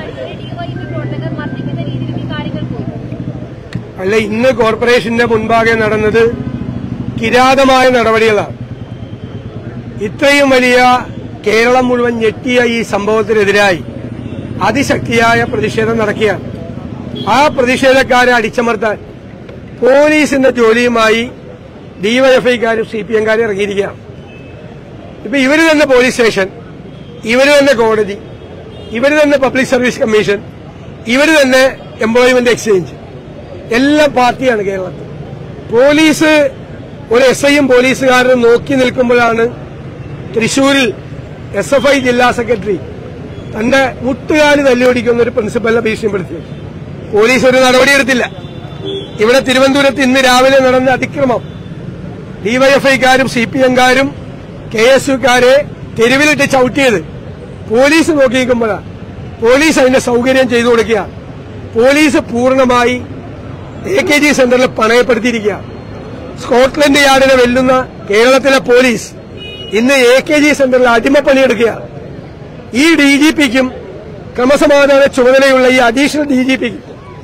അല്ല, ഇന്ന് കോർപ്പറേഷന്റെ മുൻപാകെ നടന്നത് കിരാതമായ നടപടികളാണ്. ഇത്രയും വലിയ കേരളം മുഴുവൻ ഞെട്ടിയ ഈ സംഭവത്തിനെതിരായി അതിശക്തിയായ പ്രതിഷേധം നടക്കുകയാണ്. ആ പ്രതിഷേധക്കാരെ അടിച്ചമർത്താൻ പോലീസിന്റെ ജോലിയുമായി ഡിവൈഎഫ്ഐക്കാരും സിപിഎംകാരും ഇറങ്ങിയിരിക്കുകയാണ്. ഇപ്പൊ ഇവര് തന്നെ പോലീസ് സ്റ്റേഷൻ, ഇവര് തന്നെ കോടതി, ഇവര് തന്നെ പബ്ലിക് സർവീസ് കമ്മീഷൻ, ഇവര് തന്നെ എംപ്ലോയ്മെന്റ് എക്സ്ചേഞ്ച്, എല്ലാം പാർട്ടിയാണ് കേരളത്തിൽ. പോലീസ് ഒരു എസ്ഐയും പോലീസുകാരനും നോക്കി നിൽക്കുമ്പോഴാണ് തൃശൂരിൽ SFI ജില്ലാ സെക്രട്ടറി തന്റെ മുട്ടുകാല് തല്ലിയൊടിക്കുന്ന ഒരു പ്രിൻസിപ്പലിനെ ഭീഷണിപ്പെടുത്തിയത്. പോലീസ് ഒരു നടപടിയെടുത്തില്ല. ഇവിടെ തിരുവനന്തപുരത്ത് ഇന്ന് രാവിലെ നടന്ന അതിക്രമം ഡിവൈഎഫ്ഐക്കാരും സിപിഎംകാരും KSUക്കാരെ തെരുവിലിട്ട് ചവിട്ടിയത് പോലീസ് നോക്കി നിൽക്കുമ്പോഴാണ്. പോലീസ് അതിന്റെ സൌകര്യം ചെയ്തു കൊടുക്കുക. പോലീസ് പൂർണ്ണമായി AKG സെന്ററിൽ പണയപ്പെടുത്തിയിരിക്കുക. സ്കോട്ട്ലൻഡ് യാർഡിനെ വെല്ലുന്ന കേരളത്തിലെ പോലീസ് ഇന്ന് AKG സെന്ററിൽ അടിമപ്പണിയെടുക്കുക. ഈ DGPക്കും ക്രമസമാധാന ചുമതലയുള്ള ഈ അഡീഷണൽ DGPക്കും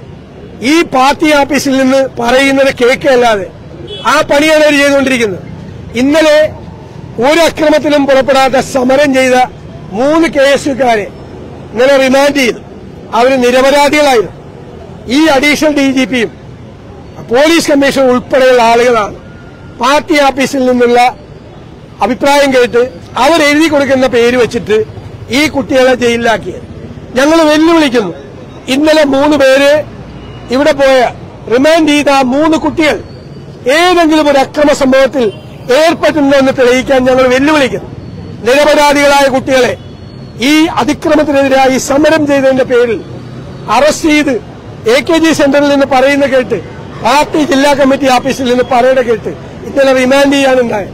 ഈ പാർട്ടി ഓഫീസിൽ നിന്ന് പറയുന്നത് കേൾക്കല്ലാതെ ആ പണിയാണ് അവർ ചെയ്തുകൊണ്ടിരിക്കുന്നത്. ഇന്നലെ ഒരു അക്രമത്തിലും പുറപ്പെടാത്ത സമരം ചെയ്ത 3 KSUക്കാരെ ഇന്നലെ റിമാൻഡ് ചെയ്തു. അവർ നിരപരാധികളായിരുന്നു. ഈ അഡീഷണൽ DGPയും പോലീസ് കമ്മീഷൻ ഉൾപ്പെടെയുള്ള ആളുകളാണ് പാർട്ടി ഓഫീസിൽ നിന്നുള്ള അഭിപ്രായം കേട്ട് അവരെഴുതി കൊടുക്കുന്ന പേര് വെച്ചിട്ട് ഈ കുട്ടികളെ ജയിലിലാക്കിയത്. ഞങ്ങൾ വെല്ലുവിളിക്കുന്നു. ഇന്നലെ 3 പേര് ഇവിടെ പോയ റിമാൻഡ് ചെയ്ത 3 കുട്ടികൾ ഏതെങ്കിലും ഒരു അക്രമ സംഭവത്തിൽ ഏർപ്പെട്ടിട്ടുണ്ടെന്ന് തെളിയിക്കാൻ ഞങ്ങൾ വെല്ലുവിളിക്കുന്നു. നിരപരാധികളായ കുട്ടികളെ ഈ അതിക്രമത്തിനെതിരായി സമരം ചെയ്തതിന്റെ പേരിൽ അറസ്റ്റ് ചെയ്ത് AKG സെന്ററിൽ നിന്ന് പറയുന്ന കേട്ട് പാർട്ടി ജില്ലാ കമ്മിറ്റി ഓഫീസിൽ നിന്ന് പറയുന്ന കേട്ട് ഇന്നലെ റിമാൻഡ് ചെയ്യാനുണ്ടായത്.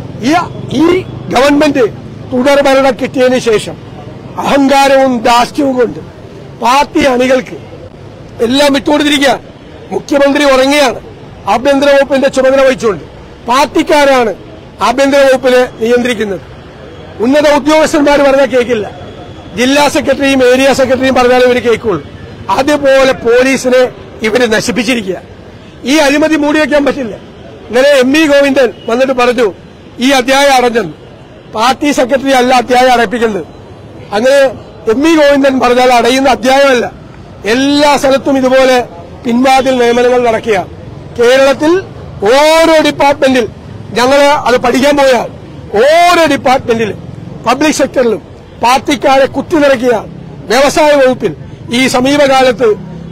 ഈ ഗവൺമെന്റ് തുടർഭരണം കിട്ടിയതിനു ശേഷം അഹങ്കാരവും ദാസ്യവും കൊണ്ട് പാർട്ടി അണികൾക്ക് എല്ലാം വിട്ടുകൊടുത്തിരിക്കുക. മുഖ്യമന്ത്രി ഉറങ്ങിയാണ്. ആഭ്യന്തര വകുപ്പിന്റെ ചുമതല വഹിച്ചുകൊണ്ട് പാർട്ടിക്കാരാണ് ആഭ്യന്തര വകുപ്പിനെ നിയന്ത്രിക്കുന്നത്. ഉന്നത ഉദ്യോഗസ്ഥന്മാർ പറഞ്ഞാൽ കേൾക്കില്ല. ജില്ലാ സെക്രട്ടറിയും ഏരിയ സെക്രട്ടറിയും പറഞ്ഞാലും ഇവർ കേൾക്കുള്ളൂ. അതുപോലെ പോലീസിനെ ഇവര് നശിപ്പിച്ചിരിക്കുക. ഈ അഴിമതി മൂടിവെക്കാൻ പറ്റില്ല. ഇന്നലെ MV ഗോവിന്ദൻ വന്നിട്ട് പറഞ്ഞു ഈ അധ്യായം അടഞ്ഞെന്ന്. പാർട്ടി സെക്രട്ടറി അല്ല അധ്യായം അടപ്പിക്കുന്നത്. അങ്ങനെ MV ഗോവിന്ദൻ പറഞ്ഞാൽ അടയുന്ന അധ്യായമല്ല. എല്ലാ സ്ഥലത്തും ഇതുപോലെ പിൻവാതിൽ നിയമനങ്ങൾ നടക്കുക. കേരളത്തിൽ ഓരോ ഡിപ്പാർട്ട്മെന്റിൽ ഞങ്ങൾ അത് പഠിക്കാൻ പോയാൽ ഓരോ ഡിപ്പാർട്ട്മെന്റിലും പബ്ലിക് സെക്ടറിലും പാർട്ടിക്കാരെ കുത്തിനിറക്കുക. വ്യവസായ വകുപ്പിൽ ഈ സമീപകാലത്ത്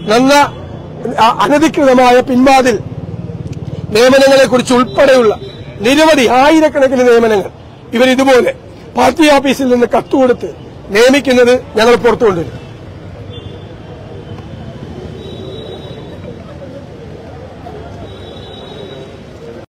അനധികൃതമായ പിൻവാതിൽ നിയമനങ്ങളെക്കുറിച്ച് ഉൾപ്പെടെയുള്ള നിരവധി ആയിരക്കണക്കിന് നിയമനങ്ങൾ ഇവരിതുപോലെ പാർട്ടി ഓഫീസിൽ നിന്ന് കത്തുകൊടുത്ത് നിയമിക്കുന്നത് ഞങ്ങൾ പുറത്തുകൊണ്ടുവരും.